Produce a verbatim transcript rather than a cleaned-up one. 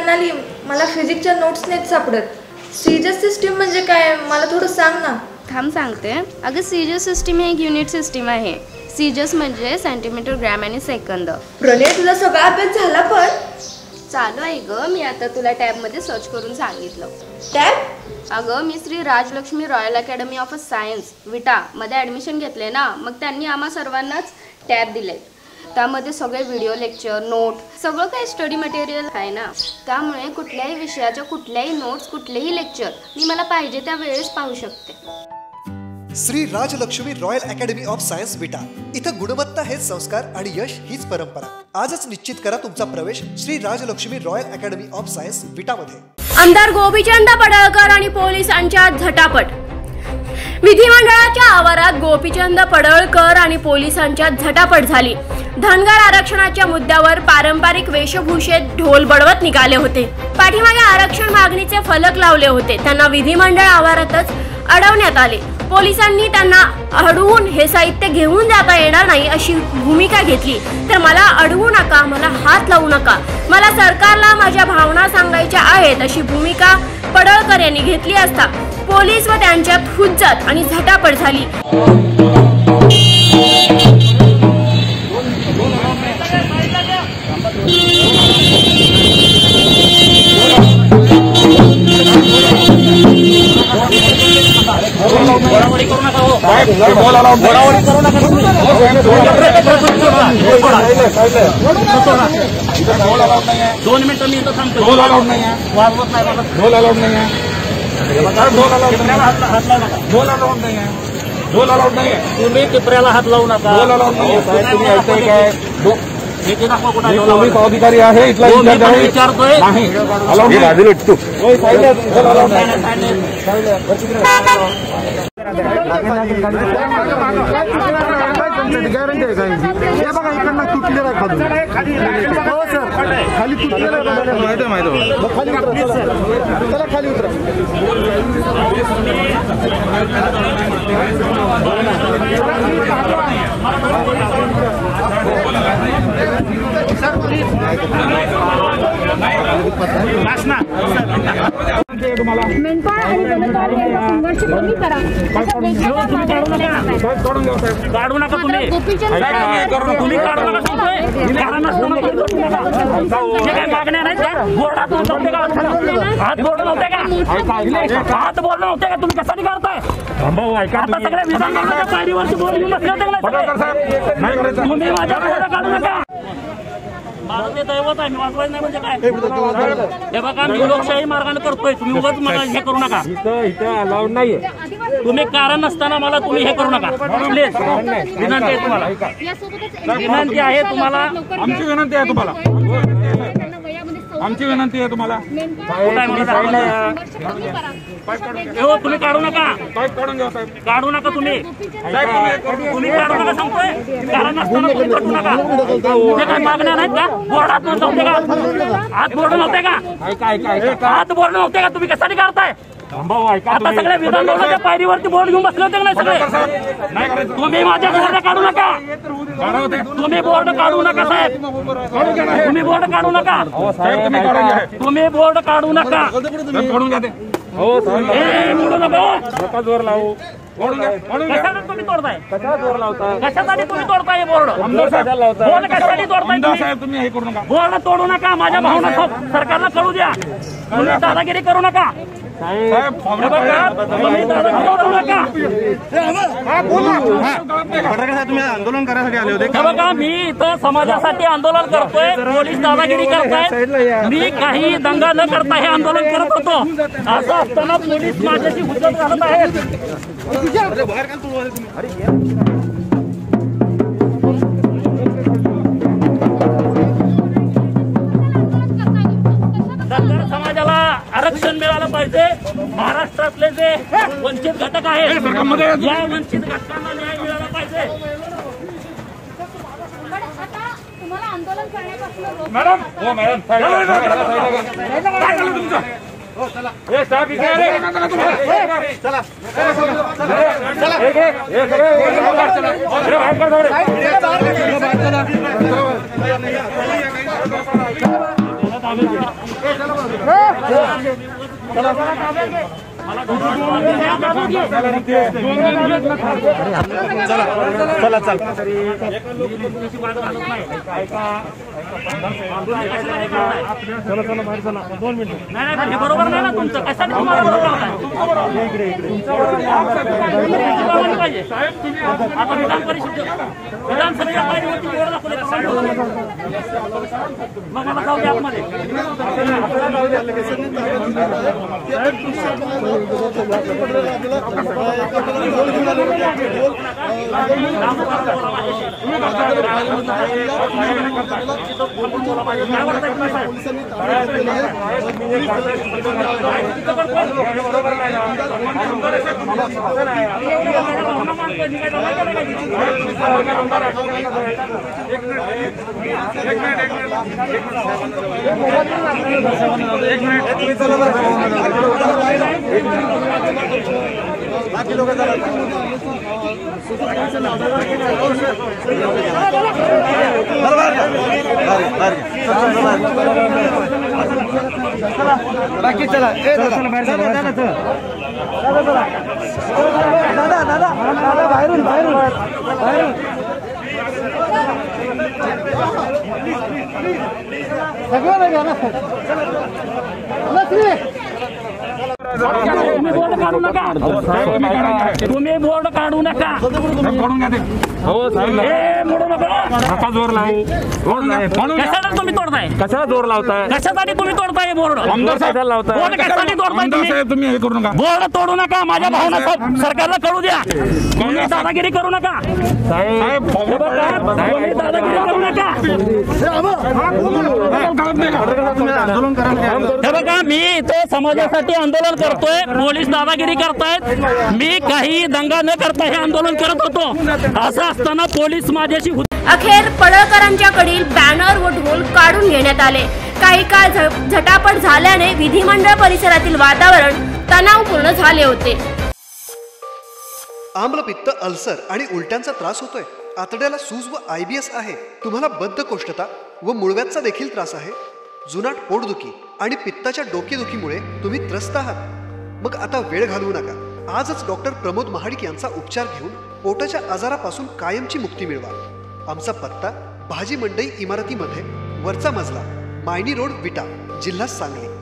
म्हणाली मला फिजिक्सच्या नोट्स नाहीत सापडत। सीजस सिस्टीम म्हणजे काय मला थोडं सांग ना। थांब सांगते। अगं सीजस सिस्टीम ही एक युनिट सिस्टीम आहे। सीजस म्हणजे सेंटीमीटर ग्रॅम आणि सेकंद। प्रणय तुझा सगळा अभ्यास झाला पण चालू आहे ग। मी आता तुला टॅबमध्ये सर्च करून सांगितलं। टॅब? अगं मी Shri Rajlakshmi royal academy of science Vita मध्ये ॲडमिशन घेतले ना, मग त्यांनी आम्हा सर्वांनाच टॅब दिले। त्यामध्ये सगळे व्हिडिओ लेक्चर नोट सगळं काही स्टडी मटेरियल आहे ना, त्यामुळे कुठल्याही विषयाच्या कुठल्याही नोट्स कुठलेही लेक्चर मी मला पाहिजे त्या वेळेस पाहू शकते। Shri Rajlakshmi royal academy of science Vita, इथं गुणवत्ता हेच संस्कार आणि यश हीच परंपरा। आजच निश्चित करा तुमचा प्रवेश Shri Rajlakshmi royal academy of science Vita मध्ये। आमदार गोपीचंद पडळकर आणि पोलिसांच्या झटापट। विधिमंडळाच्या आवारात गोपीचंद पडळकर आणि पोलिसांच्या झटापट झाली। धनगर आरक्षणाच्या मुद्द्यावर पारंपरिक वेशभूषेत ढोल बडवत निघाले होते। पाठीमागे आरक्षण मागणीचे फलक लावले होते। त्यांना विधिमंडळ आवारातच अडवण्यात आले। पोलिसांनी त्यांना अडवून हे साहित्य घेऊन जाता येणार नाही अशी भूमिका घेतली। तर मला अडवू नका, मला हात लावू नका, मला सरकारला माझ्या भावना सांगायच्या आहेत अशी भूमिका पडळकर यांनी घेतली असता पोलीस व त्यांच्यात हुज्जत आणि झटापट झाली। दोन मिनिटं मी इथं थांबतो। ढोल अलाउड नाही आहे, वाजवत नाही मला। ढोल अलाउड नाही आहे, ढोल अलाउड नाही, ढोल अलाउड नाही आहे, ढोल अलाउड नाही आहे। तुम्ही टिपऱ्याला हात लावू नका, ढोल अलाउड नाही आहे। तुम्ही ऐकताय काय? पोलीस अधिकारी आहे, इथला इंचार्ज आहे, विचारतोय नाही अलाउड नाही। बाजूला तू ढोल अलाउड नाही। गॅरंटी आहे काय? हे बघा इकडनं तुटलेला आहे खाली। हो सर खाली तुटलेला आहे, माहिती आहे माहिती आहे। खाली उतरा, चला खाली उतरा। मेंढपाळ आणि वनकार्याचा संघर्ष कमी करा असं काढू नका तुम्ही, तुम्ही काढू नका सांगतोय। काय मागण्या नाहीत का? बोर्डातून नव्हते का? हात बोर्ड नव्हते का? हात बोर्ड नव्हते का? तुम्ही कशाने करताय? आता सगळ्या विधानसभेच्या पायरीवरती बोर्ड घेऊन बसले। तुम्ही माझ्या बोर्ड काढू नका। माझं ते दैवत आहे, मी वाचवायचं नाही म्हणजे काय? हे बघा मी लोकशाही मार्गाने करतोय, तुम्ही उगाच मला हे करू नका। इथं अलाउड नाहीये। तुम्ही कारण नसताना मला तुम्ही हे करू नका प्लीज। विनंती आहे तुम्हाला, विनंती आहे तुम्हाला, आमची विनंती आहे तुम्हाला, आमची विनंती आहे तुम्हाला। हो तुम्ही काढू नका, काढू नका तुम्ही, तुम्ही काढू नका सांगतोय। कारण नसताना तुम्ही करू नका। हे काय मागण्या नाहीत का? बोर्डात नव्हते का? हात बोर्ड नव्हते का? हात बोर्ड नव्हते का? तुम्ही कशाने करताय? आता सगळ्या विधानसभेच्या पायरीवरती बोर्ड घेऊन बसले होते नाही सगळे? तुम्ही माझ्या बोर्ड काढू नका, तुम्ही बोर्ड काढू नका साहेब, तुम्ही बोर्ड काढू नका, तुम्ही बोर्ड काढू नका। नका जोर लावू। कशाने तुम्ही तोडताय? कशासाठी तुम्ही तोडताय बोर्ड? बोर्ड कशासाठी तोडताय तुम्ही? बोर्ड तोडू नका, माझ्या भावना सरकारला कळू द्या। तुम्ही दादागिरी करू नका, तुम्ही आंदोलन करायसाठी आले होते? बघा मी इथं समाजासाठी आंदोलन करतोय, पोलीस दादागिरी करताय, मी काही दंगा न करता हे आंदोलन करत होतो। असं असताना पोलीस माझ्याशी हुज्जत घालत आहेत। समाजाला आरक्षण मिळालं पाहिजे। महाराष्ट्रातले जे वंचित घटक आहेत या वंचित घटकांना न्याय मिळाला पाहिजे। तुम्हाला आंदोलन करण्यापासून मॅडम हो मॅडम काय झालं तुमचं? चला हे साहेब इथे रे चला चला एक एक एक चला चला चला चला बाहेर चला दोन मिनिट. नाही नाही, हे बरोबर नाही ना तुमचं. कशाने तुम्हाला बरोबर लावताय? इकडे इकडे पाहिजे आता विधान परिषद विधानसभेच्या पायरीवरती बोर्ड दाखवले. मग मला जाऊ द्या आतमध्ये. बाकी लोक बाकी चला दादा दादा दादा बाहेरून बाहेरून बाहेरून सगळं घ्या ना. तुम्ही बोर्ड काढू नका. तुम्ही बोर्ड काढू नका. हो साहेब हे मोडू नका. नका जोर लावू. कशाला तुम्ही तोडताय? कशाला जोर लावताय? कशासाठी तुम्ही तोडताय बोर्ड? आमदार साहेब लावताय. बोर्ड कशासाठी तोडताय तुम्ही? तुम्ही हे करू नका. बोर्ड तोडू नका. माझ्या भावना सरकारला कळू द्या. तुम्ही दादागिरी करू नका. साहेब तुम्ही दादागिरी करू नका. आंदोलन करा. हे बघा, मी इथे समाजासाठी आंदोलन करतोय. पोलीस दादागिरी करतायत. मी काही दंगा न करता हे आंदोलन करत होतो. असं असताना पोलीस माझ्याशी अखेर पडळकरांच्या कडील बॅनर व ढोल काढून घेण्यात आले. काही काळ झ- झटापट झाल्याने विधिमंडळ परिसरातील वातावरण तणावपूर्ण झाले होते. आम्लपित्त, अल्सर आणि उलट्यांचा त्रास होतोय? आतड्याला सूज व आय बी एस आहे? तुम्हाला बद्धकोष्ठता व मुळव्याचा देखील त्रास आहे? जुनाट पोटदुखी आणि पित्ताच्या डोकेदुखीमुळे तुम्ही त्रस्त आहात? मग आता वेळ घालवू नका. आजच डॉक्टर प्रमोद महाडिक यांचा उपचार घेऊन पोटाच्या आजारापासून कायमची मुक्ती मिळवा. आमचा पत्ता भाजी मंडई इमारतीमध्ये, वरचा मजला, मायनी रोड, विटा, जिल्हा सांगली.